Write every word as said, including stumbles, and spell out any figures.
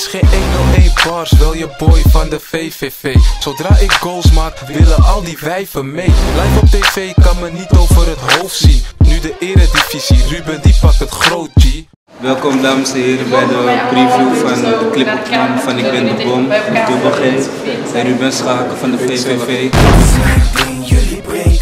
is geen honderdéén bars, wel je boy van de V V V. Zodra ik goals maak, willen al die wijven mee. Live op tv kan me niet over het hoofd zien. Nu de eredivisie, Ruben die pakt het groot, G. Welkom dames en heren bij de preview van de clipopname van Ik Ben De Bom, dubbel G. En Ruben Schaken van de V V V.